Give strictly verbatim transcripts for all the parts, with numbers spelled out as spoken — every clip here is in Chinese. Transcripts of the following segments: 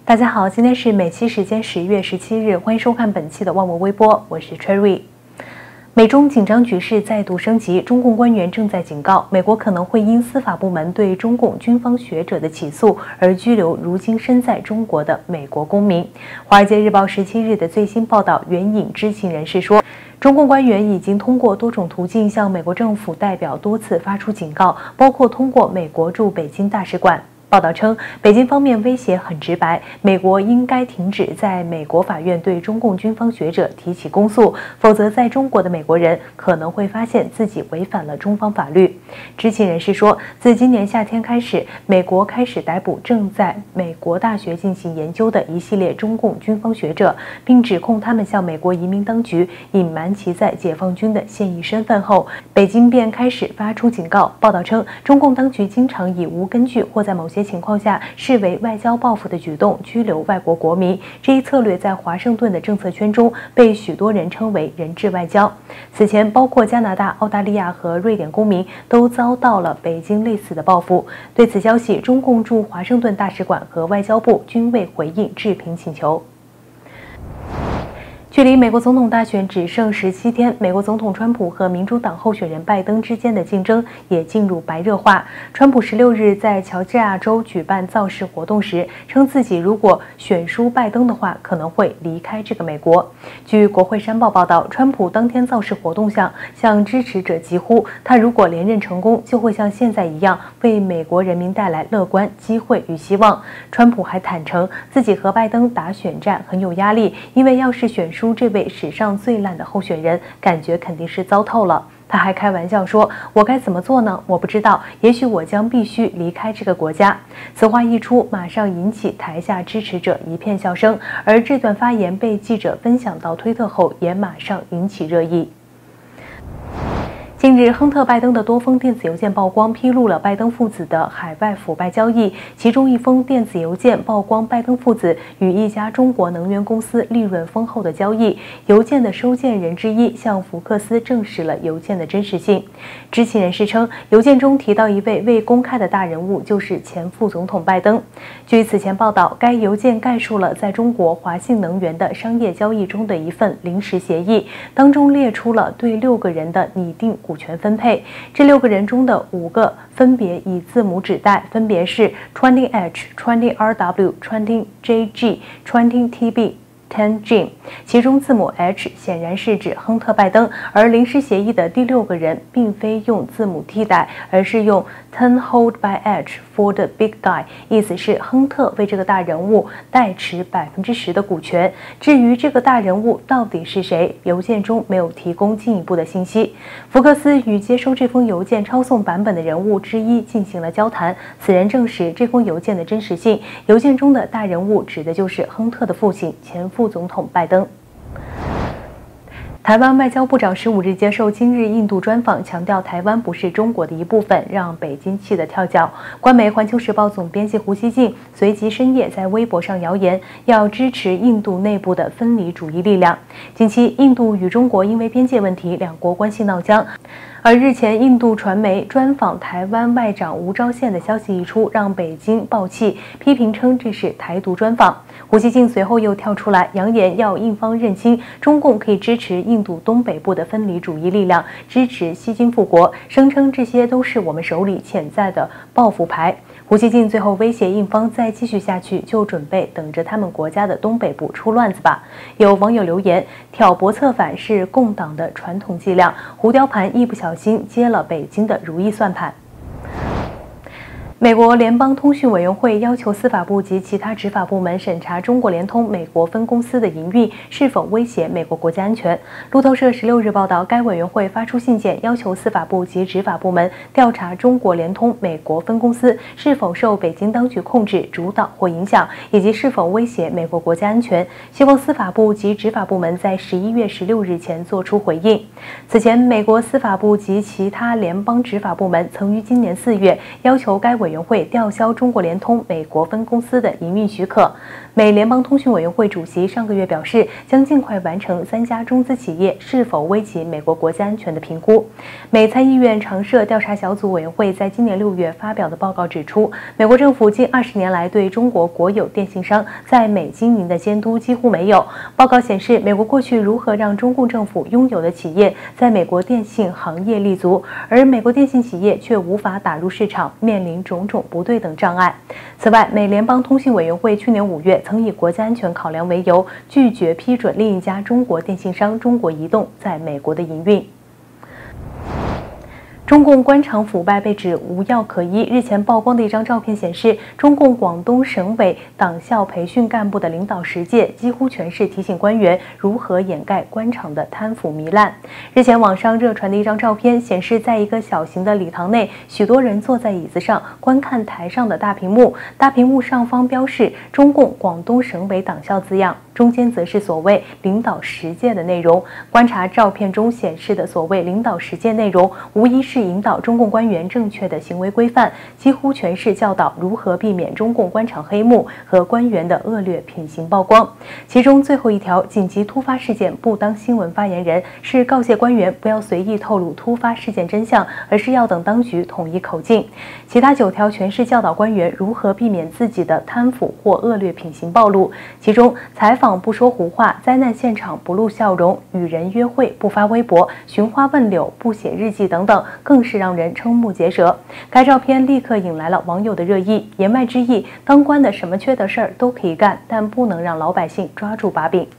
大家好，今天是美西时间十月十七日，欢迎收看本期的万文微播，我是 Cherry。美中紧张局势再度升级，中共官员正在警告，美国可能会因司法部门对中共军方学者的起诉而拘留如今身在中国的美国公民。《华尔街日报》十七日的最新报道援引知情人士说，中共官员已经通过多种途径向美国政府代表多次发出警告，包括通过美国驻北京大使馆。报道称，北京方面威胁很直白，美国应该停止在美国法院对中共军方学者提起公诉，否则在中国的美国人可能会发现自己违反了中方法律。知情人士说，自今年夏天开始，美国开始逮捕正在美国大学进行研究的一系列中共军方学者，并指控他们向美国移民当局隐瞒其在解放军的现役身份后，北京便开始发出警告。报道称，中共当局经常以无根据或在某些情况下视为外交报复的举动拘留外国国民，这一策略在华盛顿的政策圈中被许多人称为人质外交。此前，包括加拿大、澳大利亚和瑞典公民都遭到了北京类似的报复。对此消息，中共驻华盛顿大使馆和外交部均未回应置评请求。距离美国总统大选只剩十七天，美国总统川普和民主党候选人拜登之间的竞争也进入白热化。川普十六日在乔治亚州举办造势活动时，称自己如果选输拜登的话，可能会离开这个美国。据国会山报报道，川普当天造势活动上向支持者疾呼，他如果连任成功，就会像现在一样为美国人民带来乐观、机会与希望。川普还坦诚自己和拜登打选战很有压力，因为要是选输这位史上最烂的候选人，感觉肯定是糟透了。他还开玩笑说，我该怎么做呢？我不知道，也许我将必须离开这个国家。此话一出，马上引起台下支持者一片笑声，而这段发言被记者分享到推特后，也马上引起热议。近日，亨特·拜登的多封电子邮件曝光，披露了拜登父子的海外腐败交易。其中一封电子邮件曝光拜登父子与一家中国能源公司利润丰厚的交易。邮件的收件人之一向福克斯证实了邮件的真实性。知情人士称，邮件中提到一位未公开的大人物，就是前副总统拜登。据此前报道，该邮件概述了在中国华信能源的商业交易中的一份临时协议，当中列出了对六个人的拟定股权分配，这六个人中的五个分别以字母指代，分别是 二十 H、二十 R W、二十 J G、二十 T B、十 Jim， 其中字母 H 显然是指亨特·拜登，而临时协议的第六个人并非用字母替代，而是用 ten hold by H for the big guy， 意思是亨特为这个大人物代持百分之十的股权。至于这个大人物到底是谁，邮件中没有提供进一步的信息。福克斯与接收这封邮件抄送版本的人物之一进行了交谈，此人证实这封邮件的真实性，邮件中的大人物指的就是亨特的父亲前副总统拜登。台湾外交部长十五日接受今日印度专访，强调台湾不是中国的一部分，让北京气得跳脚。官媒《环球时报》总编辑胡锡进随即深夜在微博上谣言，要支持印度内部的分离主义力量。近期，印度与中国因为边界问题，两国关系闹僵。而日前，印度传媒专访台湾外长吴钊燮的消息一出，让北京爆气，批评称这是台独专访。胡锡进随后又跳出来，扬言要印方认清中共可以支持印度东北部的分离主义力量，支持西金复国，声称这些都是我们手里潜在的报复牌。胡锡进最后威胁印方再继续下去，就准备等着他们国家的东北部出乱子吧。有网友留言，挑拨策反是共党的传统伎俩，胡雕盘一不小心接了北京的如意算盘。美国联邦通讯委员会要求司法部及其他执法部门审查中国联通美国分公司的营运是否威胁美国国家安全。路透社十六日报道，该委员会发出信件，要求司法部及执法部门调查中国联通美国分公司是否受北京当局控制、主导或影响，以及是否威胁美国国家安全。希望司法部及执法部门在十一月十六日前作出回应。此前，美国司法部及其他联邦执法部门曾于今年四月要求该委委员会吊销中国联通美国分公司的营运许可。美联邦通讯委员会主席上个月表示，将尽快完成三家中资企业是否危及美国国家安全的评估。美参议院常设调查小组委员会在今年六月发表的报告指出，美国政府近二十年来对中国国有电信商在美经营的监督几乎没有。报告显示，美国过去如何让中共政府拥有的企业在美国电信行业立足，而美国电信企业却无法打入市场，面临种种不对等障碍。此外，美联邦通信委员会去年五月曾以国家安全考量为由，拒绝批准另一家中国电信商中国移动在美国的营运。中共官场腐败被指无药可医。日前曝光的一张照片显示，中共广东省委党校培训干部的领导十届几乎全是提醒官员如何掩盖官场的贪腐糜烂。日前网上热传的一张照片显示，在一个小型的礼堂内，许多人坐在椅子上观看台上的大屏幕，大屏幕上方标示中共广东省委党校字样，中间则是所谓领导十届的内容。观察照片中显示的所谓领导十届内容，无疑是引导中共官员正确的行为规范，几乎全是教导如何避免中共官场黑幕和官员的恶劣品行曝光。其中最后一条紧急突发事件不当新闻发言人，是告诫官员不要随意透露突发事件真相，而是要等当局统一口径。其他九条全是教导官员如何避免自己的贪腐或恶劣品行暴露。其中采访不说胡话，灾难现场不露笑容，与人约会不发微博，寻花问柳不写日记等等，更是让人瞠目结舌。该照片立刻引来了网友的热议，言外之意，当官的什么缺德事儿都可以干，但不能让老百姓抓住把柄。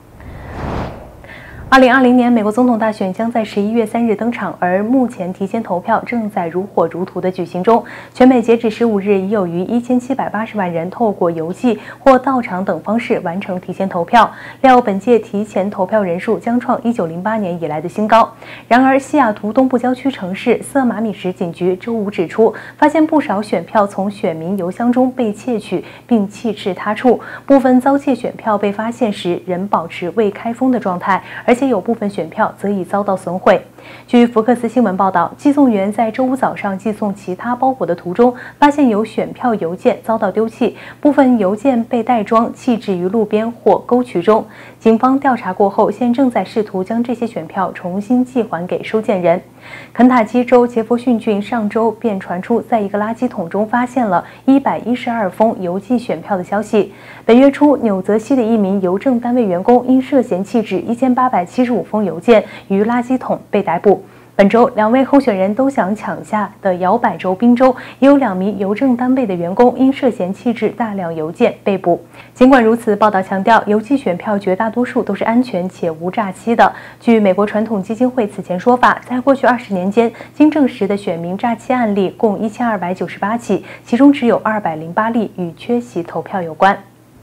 二零二零年美国总统大选将在十一月三日登场，而目前提前投票正在如火如荼的举行中。全美截止十五日，已有逾一千七百八十万人透过邮寄或到场等方式完成提前投票，料本届提前投票人数将创一九零八年以来的新高。然而，西雅图东部郊区城市瑟马米什警局周五指出，发现不少选票从选民邮箱中被窃取并弃置他处，部分遭窃选票被发现时仍保持未开封的状态，而且有部分选票则已遭到损毁。据福克斯新闻报道，寄送员在周五早上寄送其他包裹的途中，发现有选票邮件遭到丢弃，部分邮件被袋装弃置于路边或沟渠中。警方调查过后，现正在试图将这些选票重新寄还给收件人。肯塔基州杰佛逊郡上周便传出，在一个垃圾桶中发现了一百一十二封邮寄选票的消息。本月初，纽泽西的一名邮政单位员工因涉嫌弃置一千八百七十五封邮件于垃圾桶被逮捕。本周，两位候选人都想抢下的摇摆州宾州，也有两名邮政单位的员工因涉嫌弃置大量邮件被捕。尽管如此，报道强调，邮寄选票绝大多数都是安全且无诈欺的。据美国传统基金会此前说法，在过去二十年间，经证实的选民诈欺案例共一千二百九十八起，其中只有二百零八例与缺席投票有关。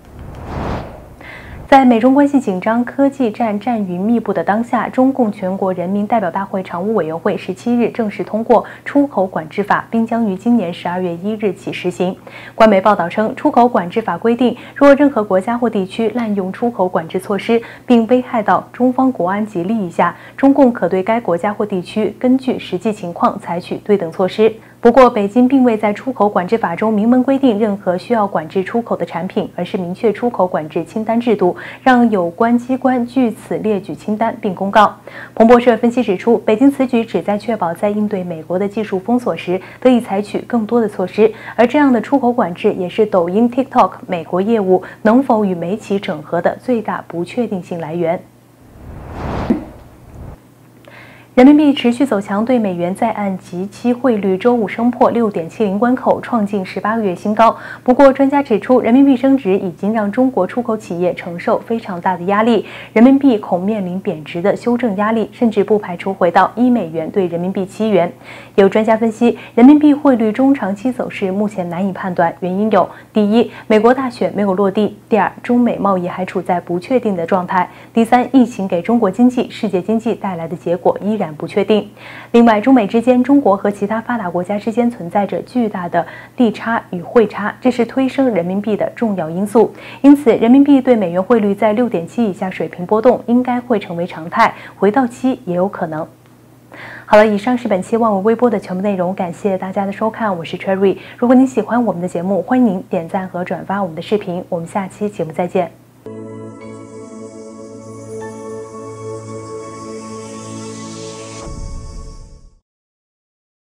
在美中关系紧张、科技战战云密布的当下，中共全国人民代表大会常务委员会十七日正式通过出口管制法，并将于今年十二月一日起实行。官媒报道称，出口管制法规定，若任何国家或地区滥用出口管制措施，并危害到中方国安及利益下，中共可对该国家或地区根据实际情况采取对等措施。不过，北京并未在出口管制法中明文规定任何需要管制出口的产品，而是明确出口管制清单制度，让有关机关据此列举清单并公告。彭博社分析指出，北京此举旨在确保在应对美国的技术封锁时得以采取更多的措施，而这样的出口管制也是抖音 TikTok 美国业务能否与美企整合的最大不确定性来源。人民币持续走强，对美元在岸即期汇率周五升破 六点七零 关口，创近十八个月新高。不过，专家指出，人民币升值已经让中国出口企业承受非常大的压力，人民币恐面临贬值的修正压力，甚至不排除回到一美元兑人民币七元。有专家分析，人民币汇率中长期走势目前难以判断，原因有：第一，美国大选没有落地；第二，中美贸易还处在不确定的状态；第三，疫情给中国经济、世界经济带来的结果依然不确定。另外，中美之间，中国和其他发达国家之间存在着巨大的利差与汇差，这是推升人民币的重要因素。因此，人民币对美元汇率在 六点七以下水平波动应该会成为常态，回到七也有可能。 好了，以上是本期万维微播的全部内容，感谢大家的收看，我是 Cherry。如果您喜欢我们的节目，欢迎您点赞和转发我们的视频，我们下期节目再见。